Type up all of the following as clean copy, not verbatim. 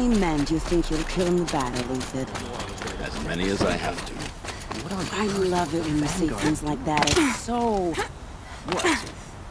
many men do you think you'll kill in the battle, Luthid? As many as I have to. I love it when you say things like that. It's so... what?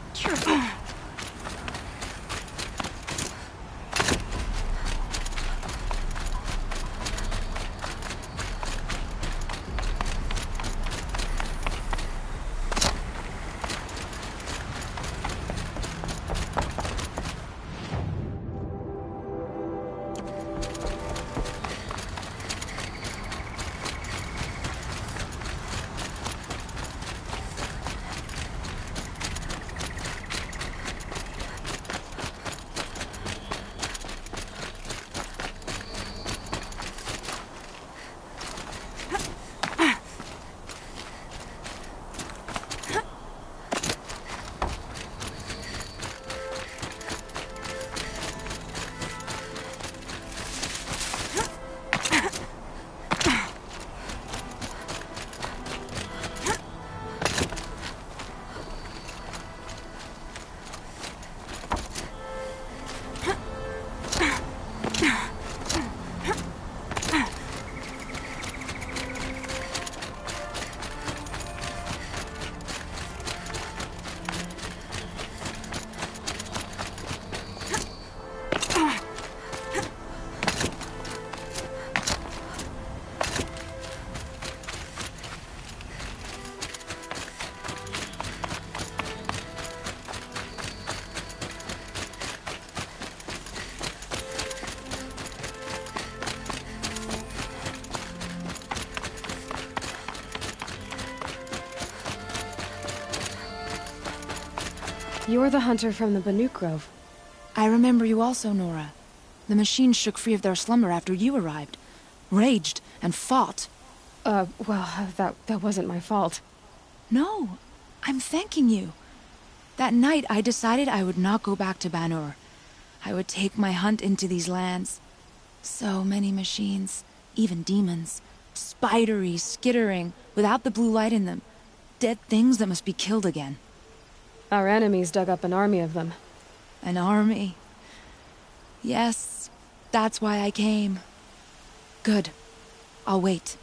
You're the hunter from the Banuk Grove. I remember you also, Nora. The machines shook free of their slumber after you arrived. Raged and fought. Well, that wasn't my fault. No, I'm thanking you. That night I decided I would not go back to Banur. I would take my hunt into these lands. So many machines, even demons. Spidery, skittering, without the blue light in them. Dead things that must be killed again. Our enemies dug up an army of them. An army? Yes, that's why I came. Good. I'll wait.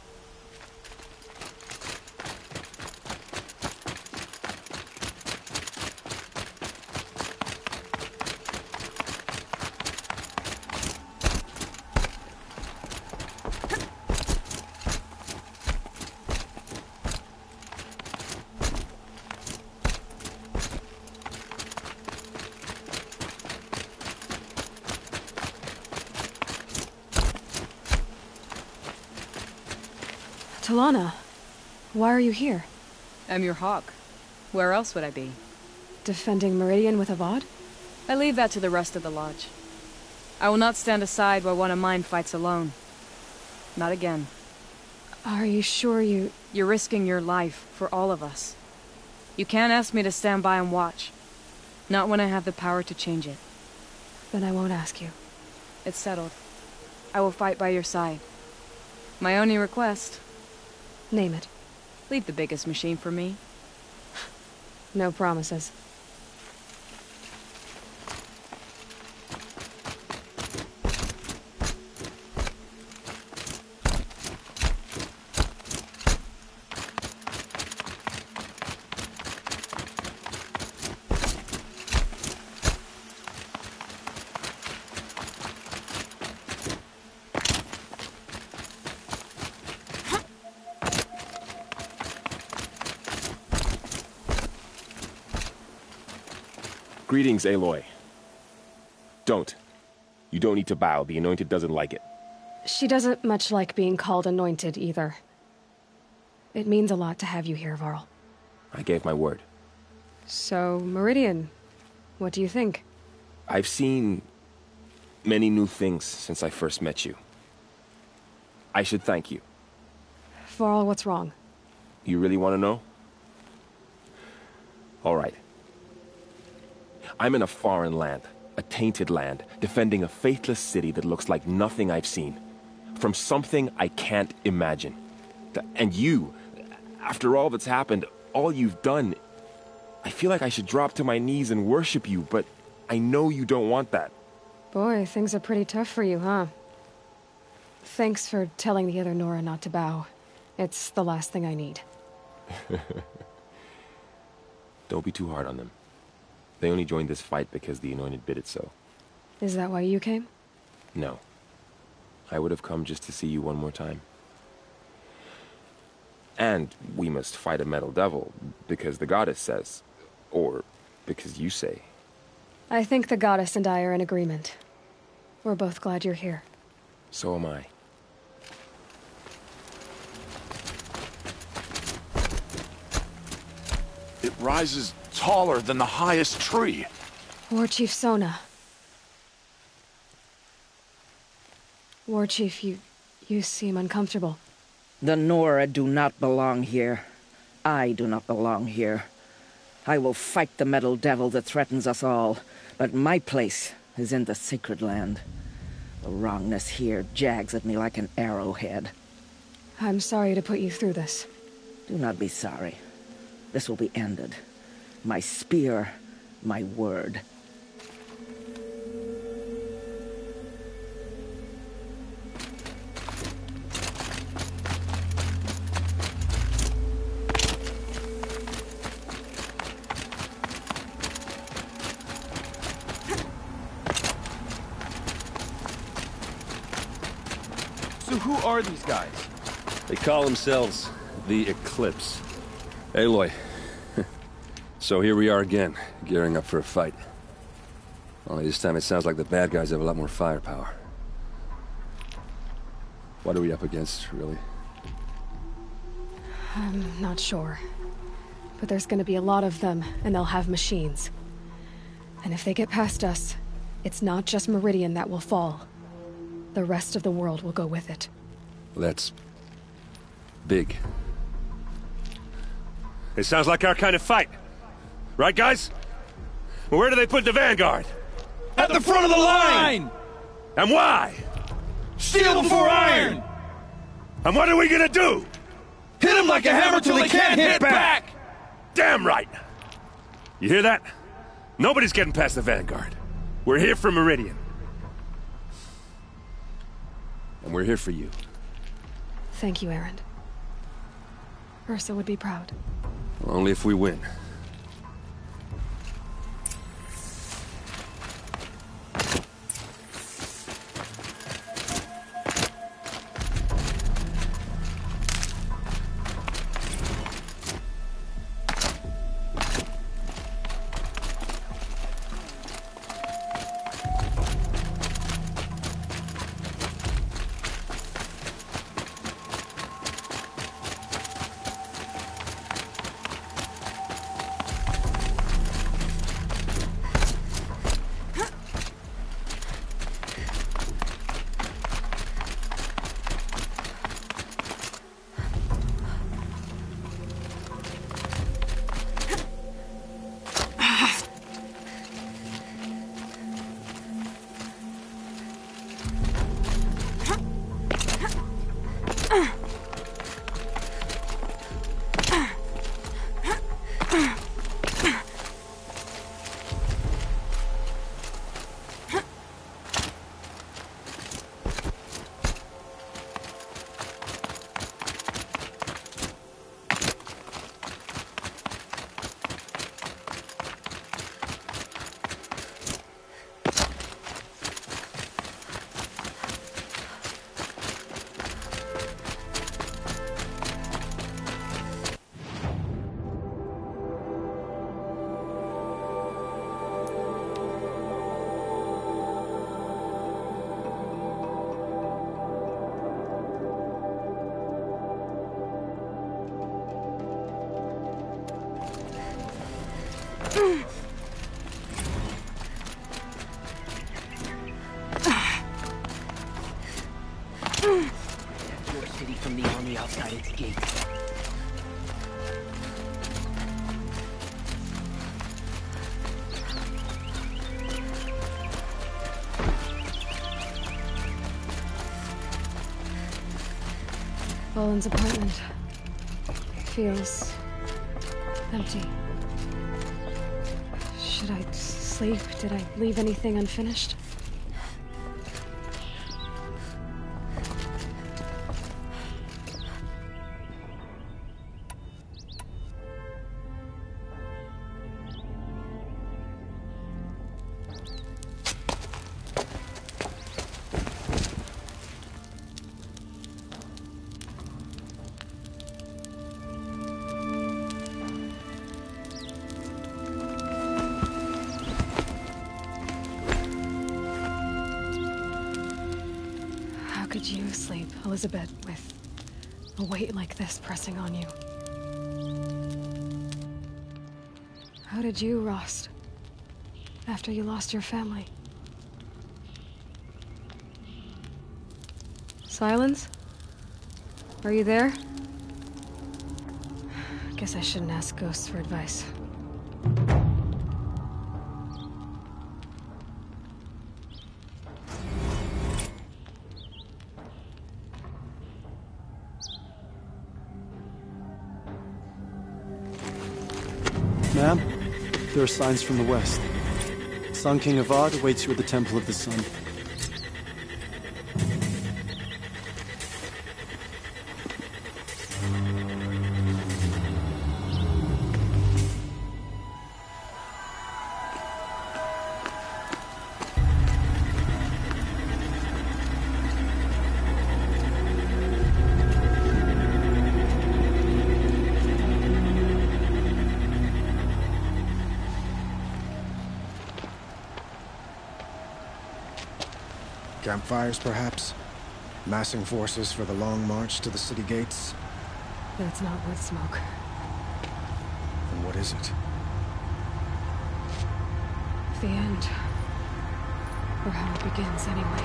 Talana, why are you here? I'm your hawk. Where else would I be? Defending Meridian with Avad? I leave that to the rest of the Lodge. I will not stand aside while one of mine fights alone. Not again. Are you sure you... You're risking your life for all of us. You can't ask me to stand by and watch. Not when I have the power to change it. Then I won't ask you. It's settled. I will fight by your side. My only request... Name it. Leave the biggest machine for me. No promises. Greetings, Aloy. Don't. You don't need to bow. The Anointed doesn't like it. She doesn't much like being called Anointed, either. It means a lot to have you here, Varl. I gave my word. So, Meridian, what do you think? I've seen many new things since I first met you. I should thank you. Varl, what's wrong? You really want to know? All right. I'm in a foreign land, a tainted land, defending a faithless city that looks like nothing I've seen. From something I can't imagine. And you, after all that's happened, all you've done, I feel like I should drop to my knees and worship you, but I know you don't want that. Boy, things are pretty tough for you, huh? Thanks for telling the other Nora not to bow. It's the last thing I need. Don't be too hard on them. They only joined this fight because the Anointed bid it so. Is that why you came? No. I would have come just to see you one more time. And we must fight a metal devil, because the goddess says. Or because you say. I think the goddess and I are in agreement. We're both glad you're here. So am I. It rises taller than the highest tree. War Chief Sona. War Chief, you seem uncomfortable. The Nora do not belong here. I do not belong here. I will fight the metal devil that threatens us all, but my place is in the sacred land. The wrongness here jags at me like an arrowhead. I'm sorry to put you through this. Do not be sorry. This will be ended. My spear, my word. So who are these guys? They call themselves the Eclipse. Aloy. So here we are again, gearing up for a fight. Only this time it sounds like the bad guys have a lot more firepower. What are we up against, really? I'm not sure. But there's gonna be a lot of them, and they'll have machines. And if they get past us, it's not just Meridian that will fall. The rest of the world will go with it. That's big. It sounds like our kind of fight. Right, guys? Where do they put the Vanguard? At the front of the line! And why? Steel before iron! And what are we gonna do? Hit them like a hammer till they can't hit back! Damn right! You hear that? Nobody's getting past the Vanguard. We're here for Meridian. And we're here for you. Thank you, Erend. Ursa would be proud. Well, only if we win. Your city from the army outside its gates. Boland's apartment feels empty. Should I sleep? Did I leave anything unfinished? Elizabeth, with a weight like this pressing on you. How did you, Rost? After you lost your family? Silence? Are you there? Guess I shouldn't ask ghosts for advice. Ma'am, there are signs from the west. Sun King Avad awaits you at the Temple of the Sun. Campfires, perhaps? Massing forces for the long march to the city gates? That's not wood smoke. Then what is it? The end. Or how it begins, anyway.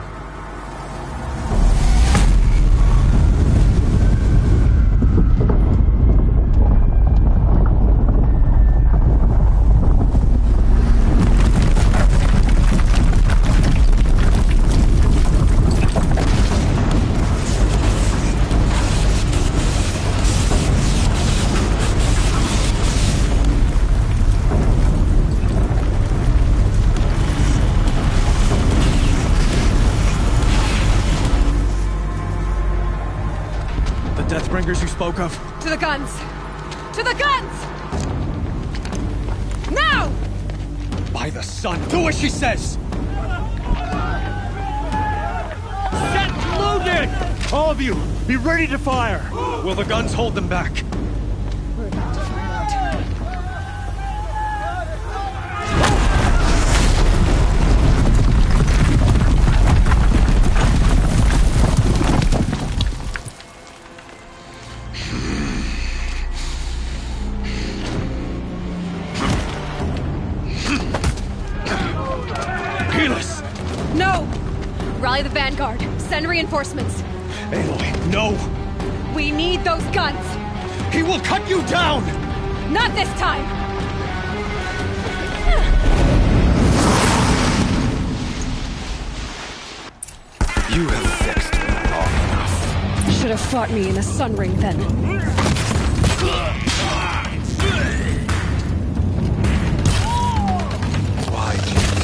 Deathbringers you spoke of? To the guns! To the guns! Now! By the sun, do as she says! Set loaded! All of you, be ready to fire! Will the guns hold them back? We're about to find out. No! Rally the Vanguard. Send reinforcements. Aloy, no! We need those guns! He will cut you down! Not this time! You have vexed me long enough. Should have fought me in a sun ring then. Why do you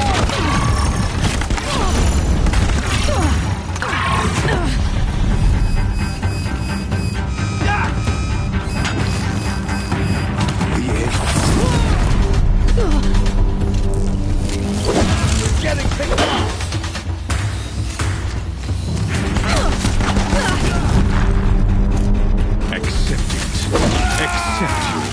Getting picked off! accept it? Accept you.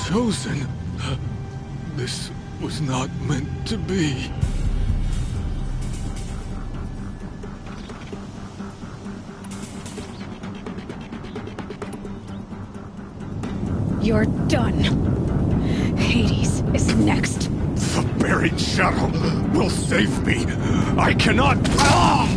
chosen. This was not meant to be. You're done. Hades is next. The buried shuttle will save me. I cannot... Ah!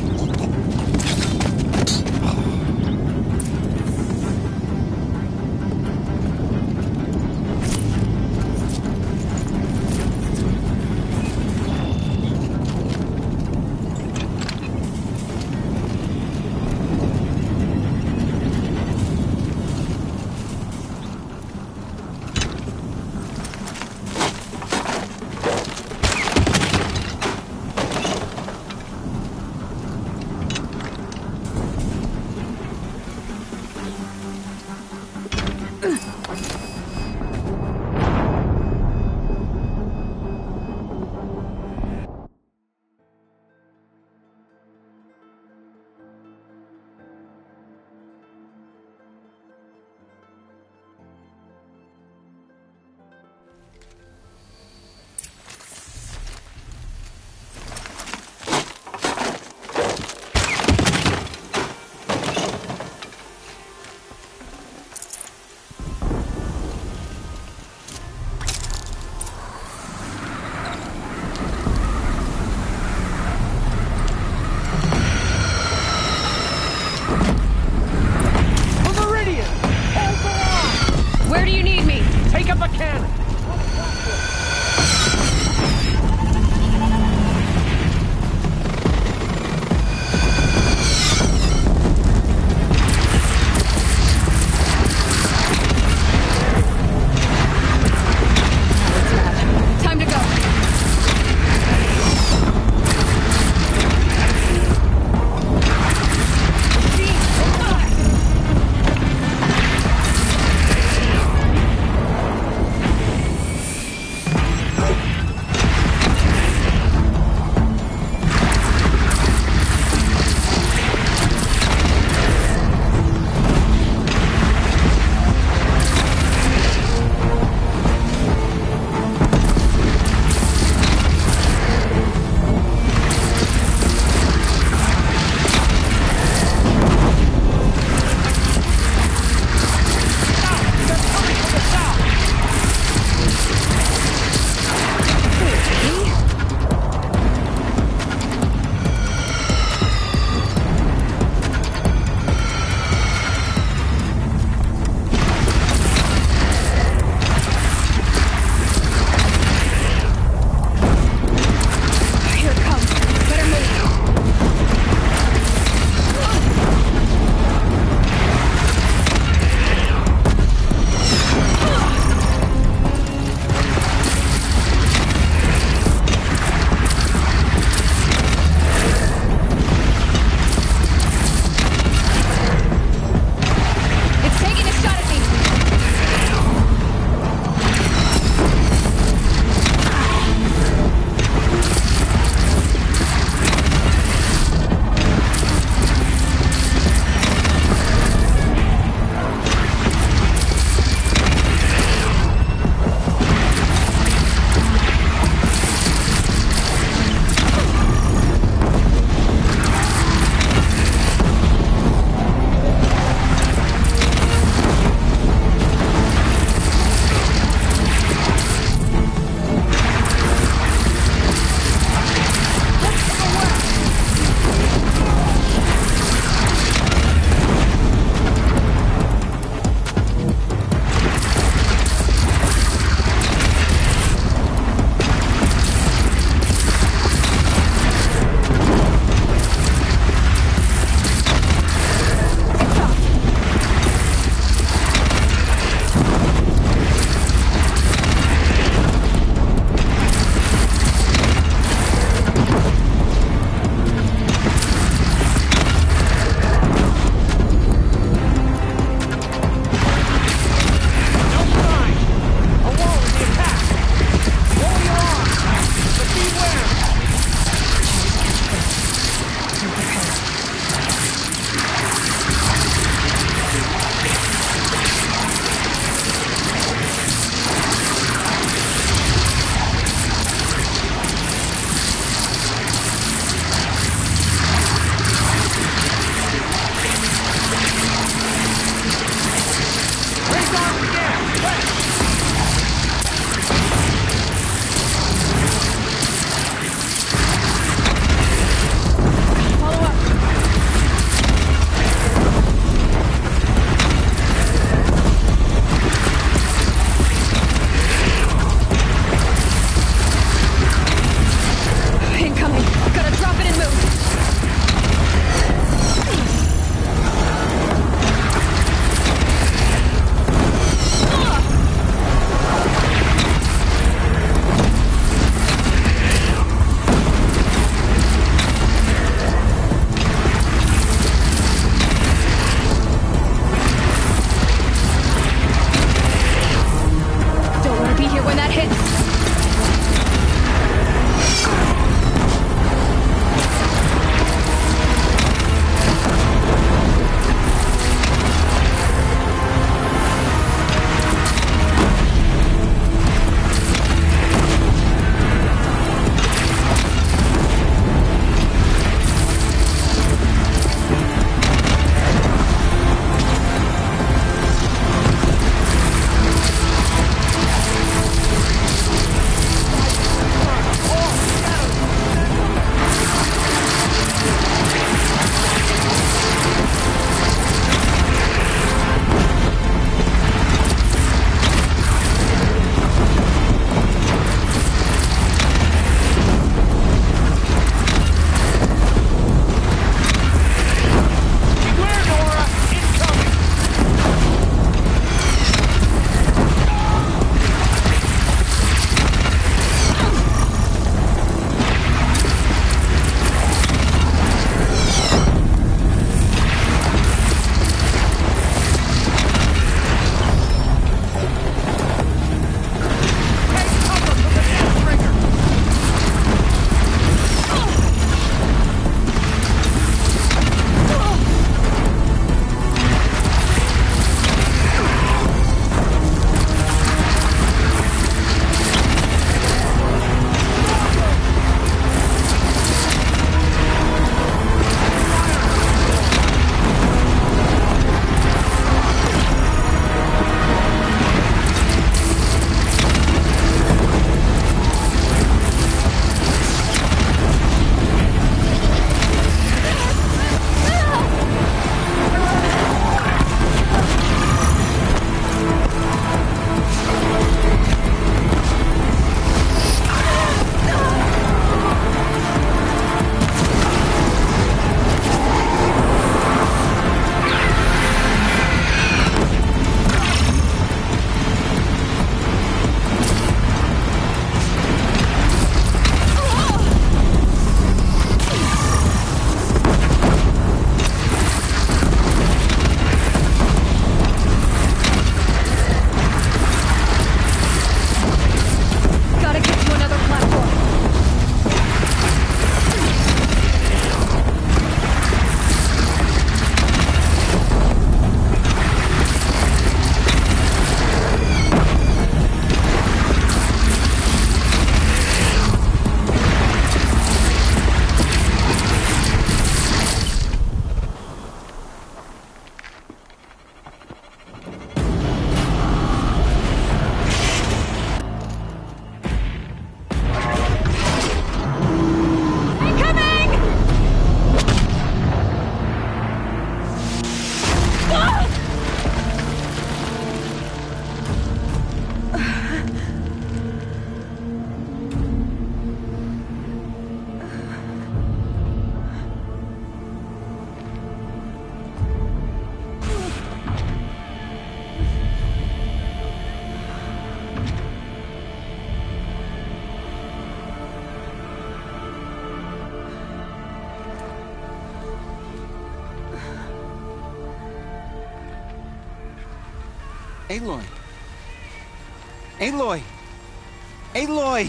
Aloy! Aloy! Aloy!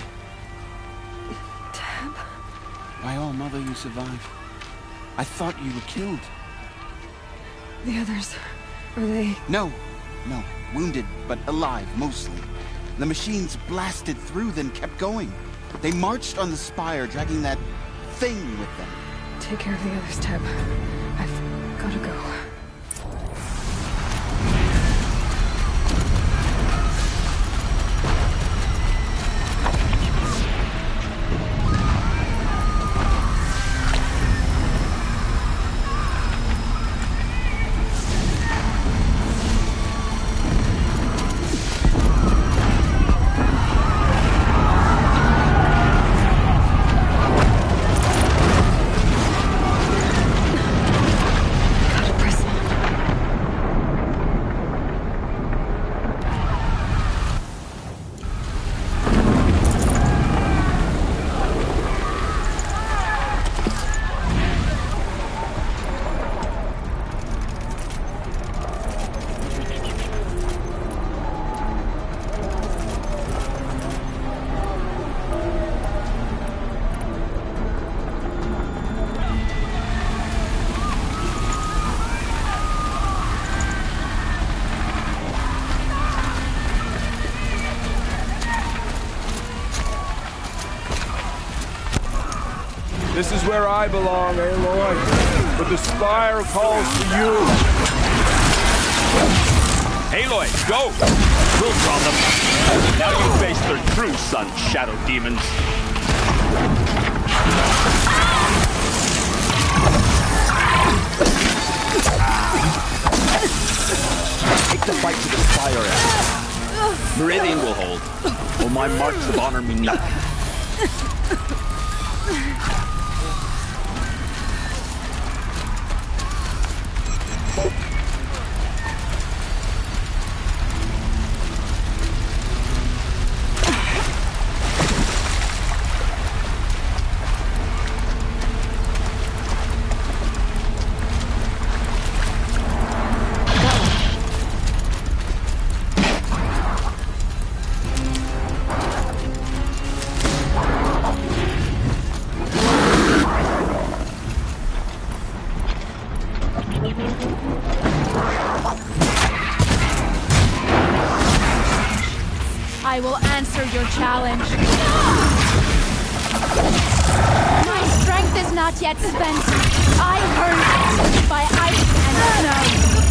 Teb? My own mother, you survived. I thought you were killed. The others, are they... No. Wounded, but alive, mostly. The machines blasted through, then kept going. They marched on the spire, dragging that thing with them. Take care of the others, Teb. I've gotta go. This is where I belong, Aloy. But the spire calls to you. Aloy, go! We'll draw them. Now you face their true son, Shadow Demons. Take the fight to the spire, Aloy. Meridian will hold, while my marks of honor mean nothing. I will answer your challenge. My strength is not yet spent. I earned it by ice and snow.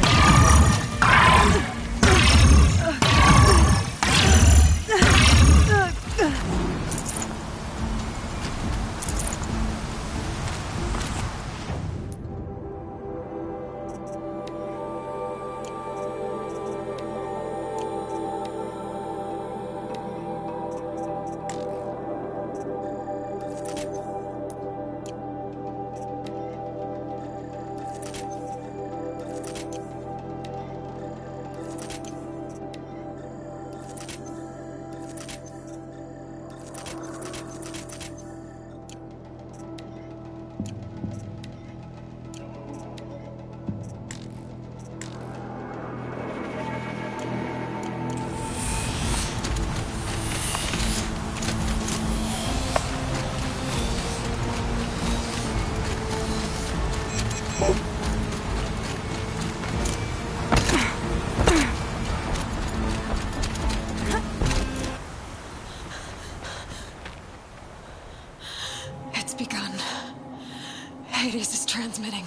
It's begun. Hades is transmitting.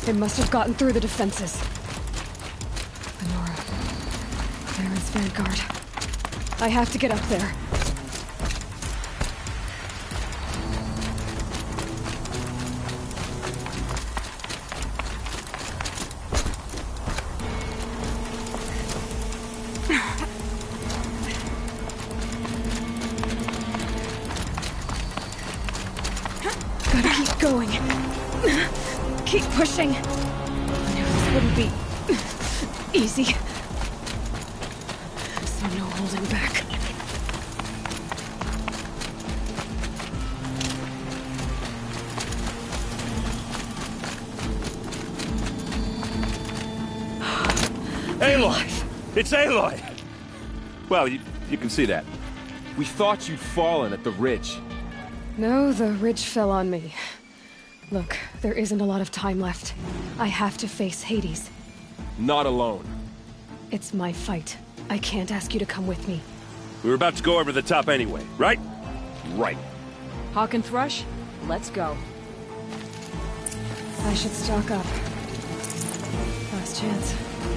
It must have gotten through the defenses. Honora. There is Vanguard. I have to get up there. Gotta keep going. Keep pushing. I knew this wouldn't be easy. So no holding back. Aloy! It's Aloy! Well, you can see that. We thought you'd fallen at the ridge. No, the ridge fell on me. Look, there isn't a lot of time left. I have to face Hades. Not alone. It's my fight. I can't ask you to come with me. We were about to go over the top anyway, right? Right. Hawk and Thrush, let's go. I should stock up. Last chance.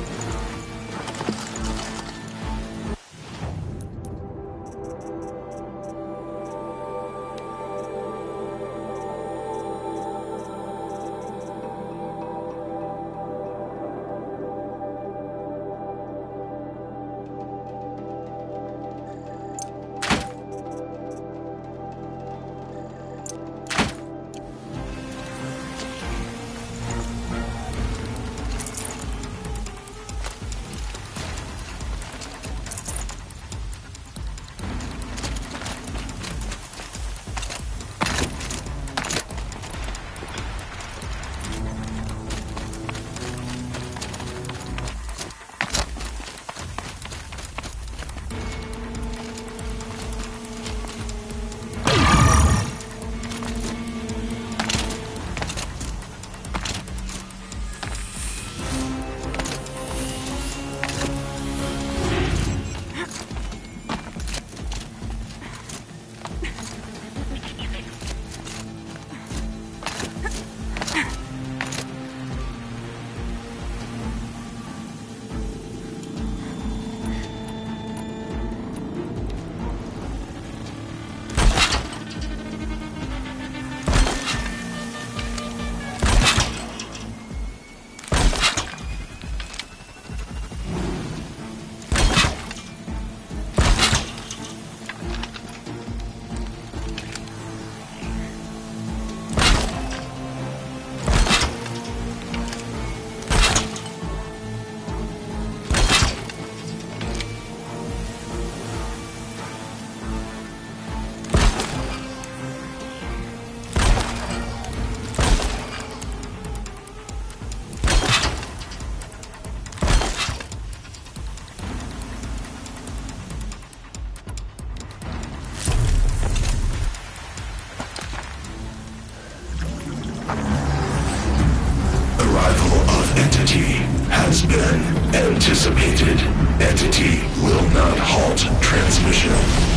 has been anticipated. Entity will not halt transmission.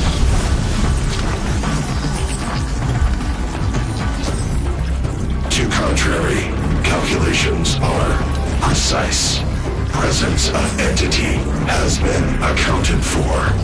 To contrary, calculations are precise. Presence of entity has been accounted for.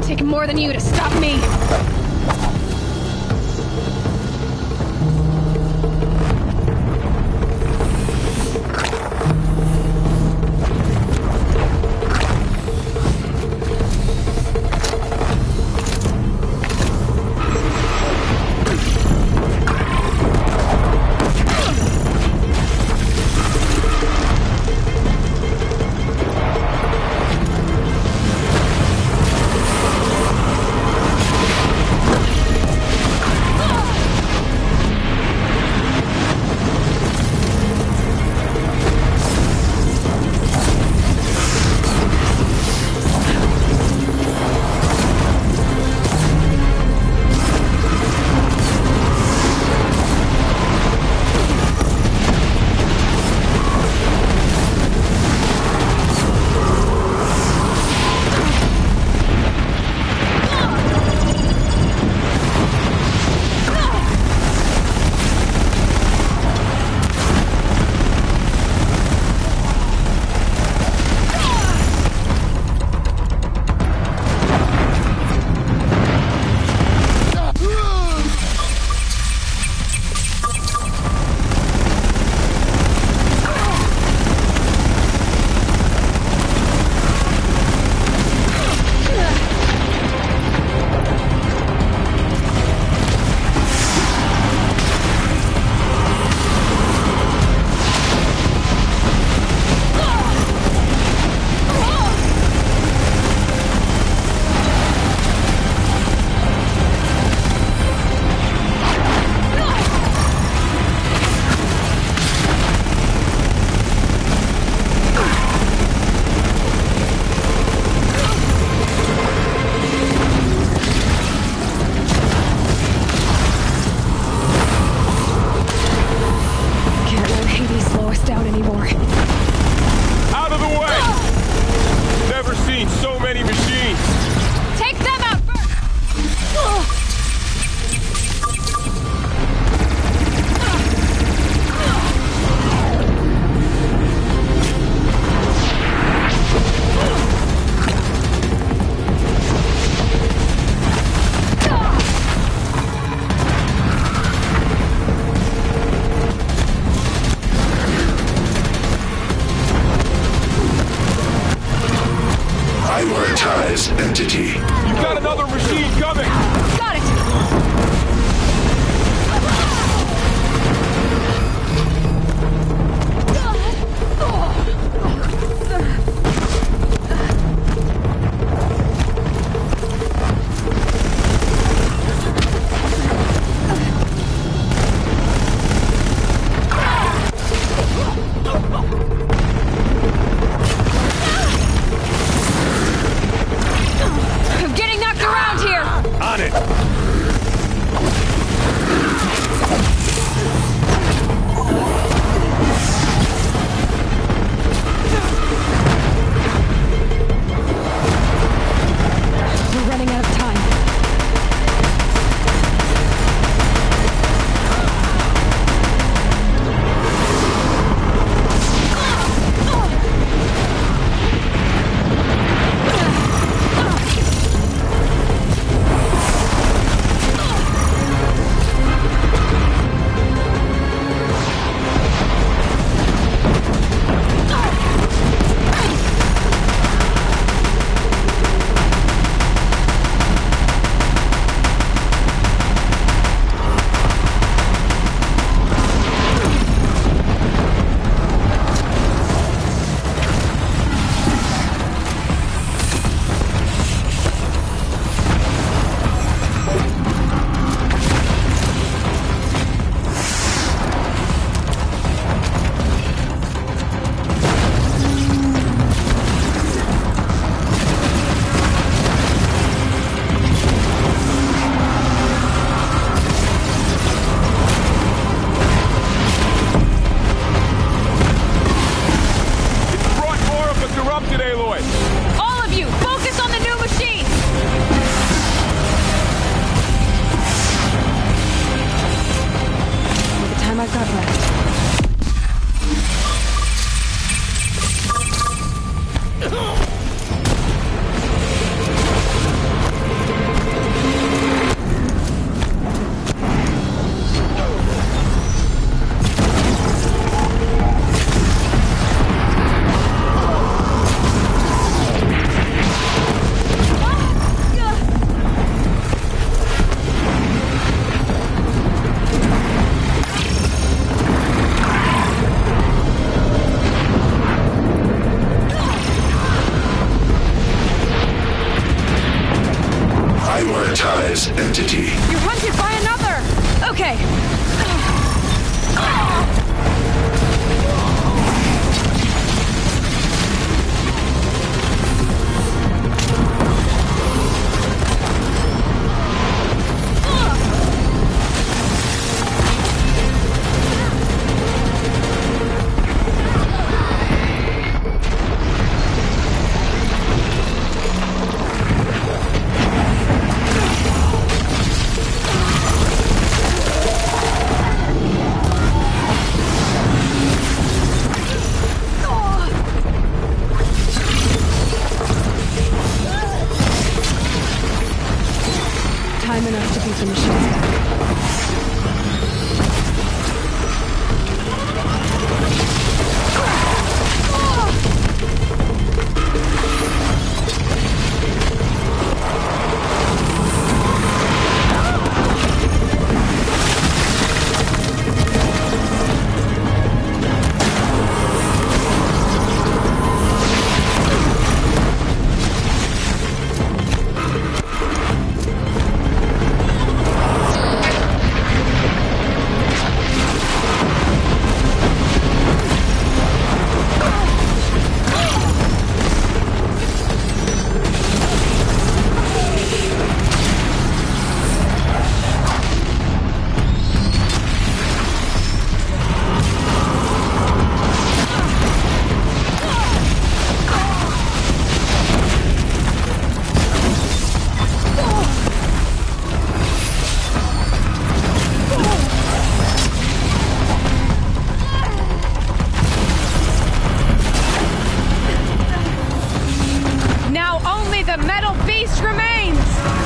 Take more than you to stop me! Entity. You've got another machine coming! Got it! this entity. You're hunted by another! Okay. Time enough to beat the machines back. Now only the metal beast remains!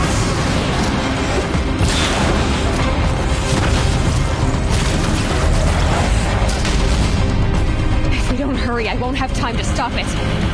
If we don't hurry, I won't have time to stop it.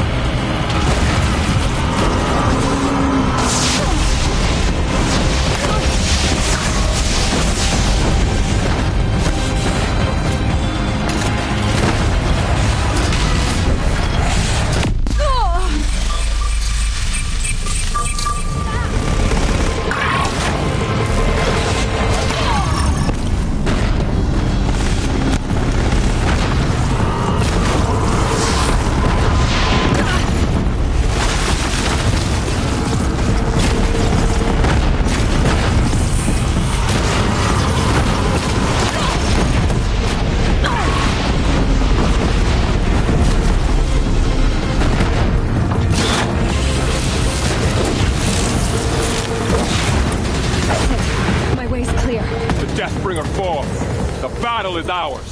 My way's clear. The Deathbringer falls. The battle is ours.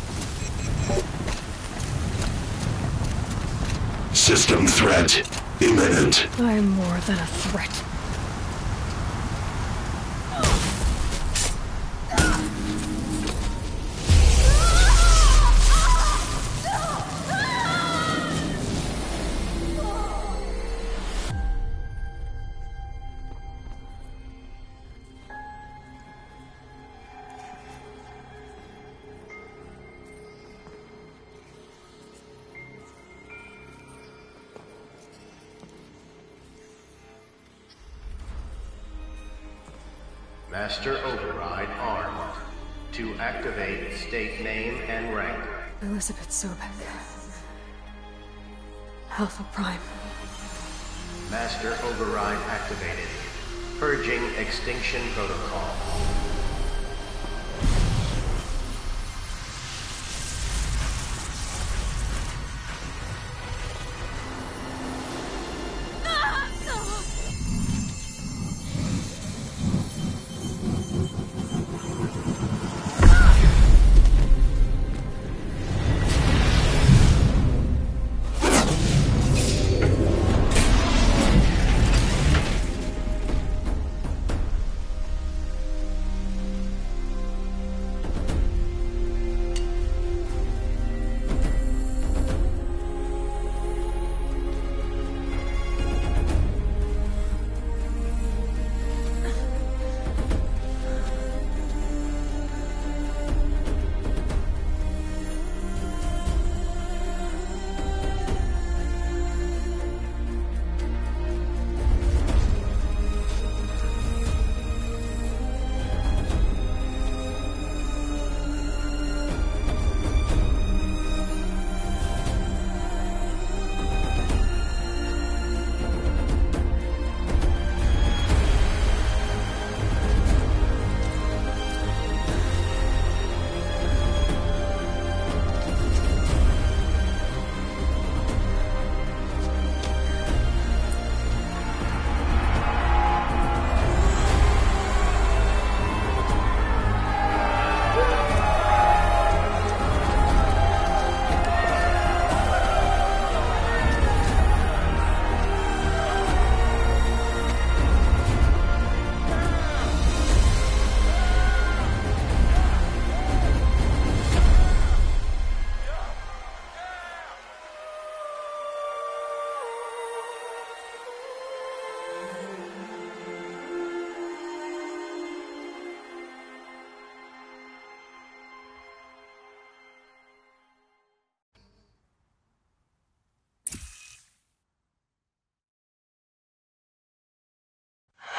System threat imminent. I'm more than a threat. Master Override armed. To activate, state name and rank. Elizabeth Sobek. Alpha Prime. Master Override activated. Purging Extinction Protocol.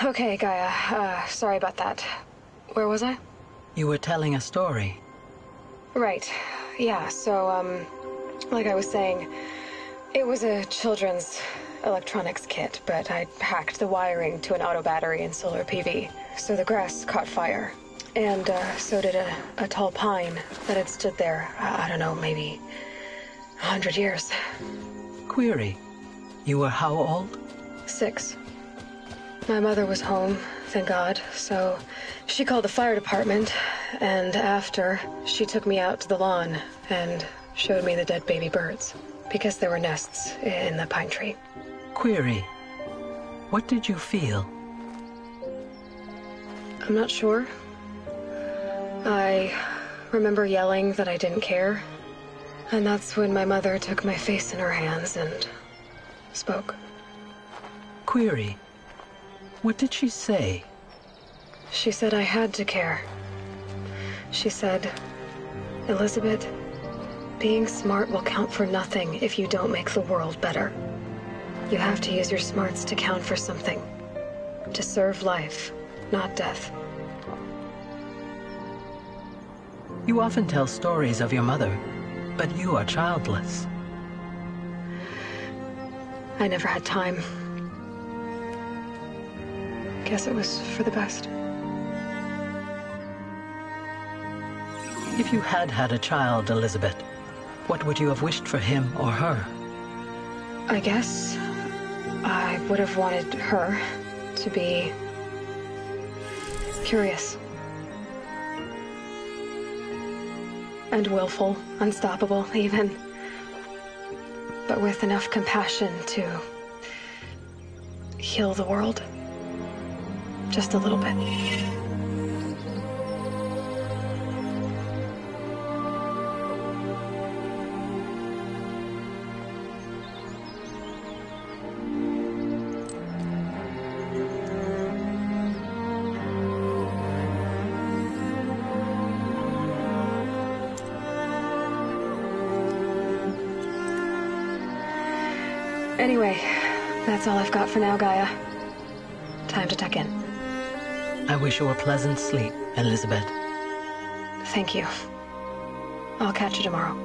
Okay, Gaia. Sorry about that. Where was I? You were telling a story. Right. Yeah, so, like I was saying, it was a children's electronics kit, but I hacked the wiring to an auto battery and solar PV. So the grass caught fire. And, so did a tall pine that had stood there, I don't know, maybe 100 years. Query. You were how old? 6. My mother was home, thank God, so she called the fire department, and after, she took me out to the lawn and showed me the dead baby birds, because there were nests in the pine tree. Query. What did you feel? I'm not sure. I remember yelling that I didn't care, and that's when my mother took my face in her hands and spoke. Query. What did she say? She said I had to care. She said, Elizabeth, being smart will count for nothing if you don't make the world better. You have to use your smarts to count for something. To serve life, not death. You often tell stories of your mother, but you are childless. I never had time. Guess it was for the best. If you had had a child, Elizabeth, what would you have wished for him or her? I guess I would have wanted her to be curious. And willful, unstoppable, even. But with enough compassion to heal the world. Just a little bit. Anyway, that's all I've got for now, Gaia. Time to tuck in. I wish you a pleasant sleep, Elizabeth. Thank you. I'll catch you tomorrow.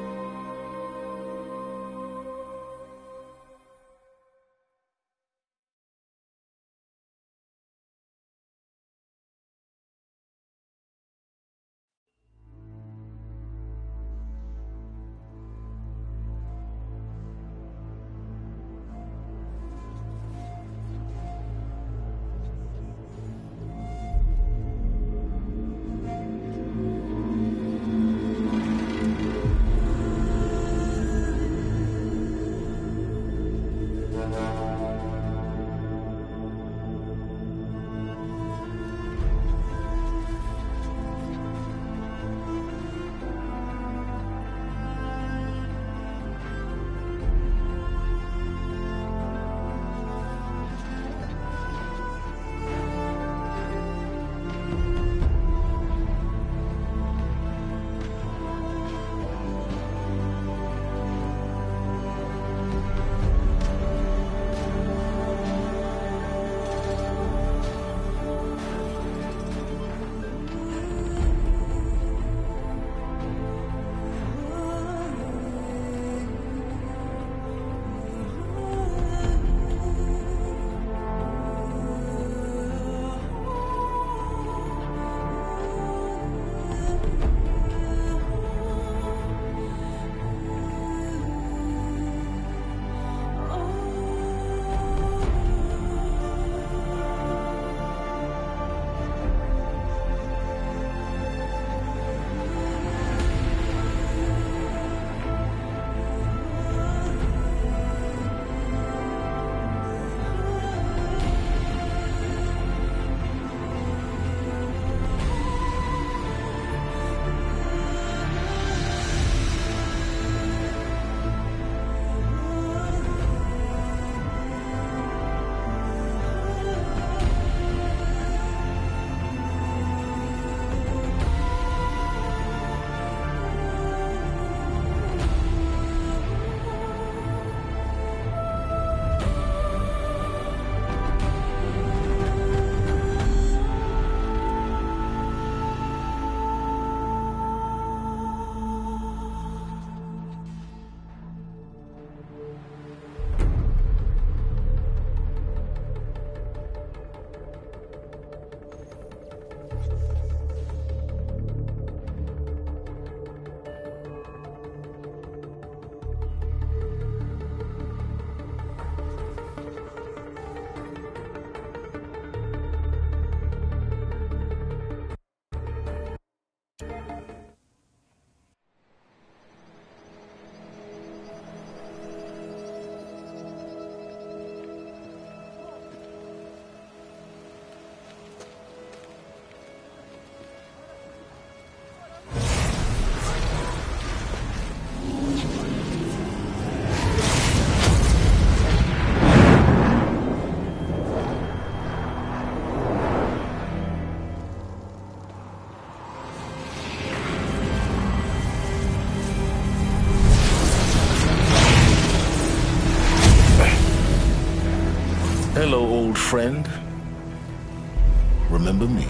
old friend, remember me.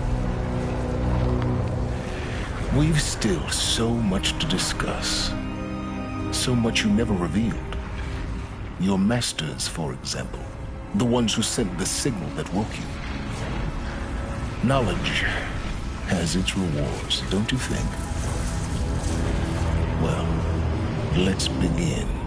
We've still so much to discuss. So much you never revealed. Your masters, for example. The ones who sent the signal that woke you. Knowledge has its rewards, don't you think? Well, let's begin.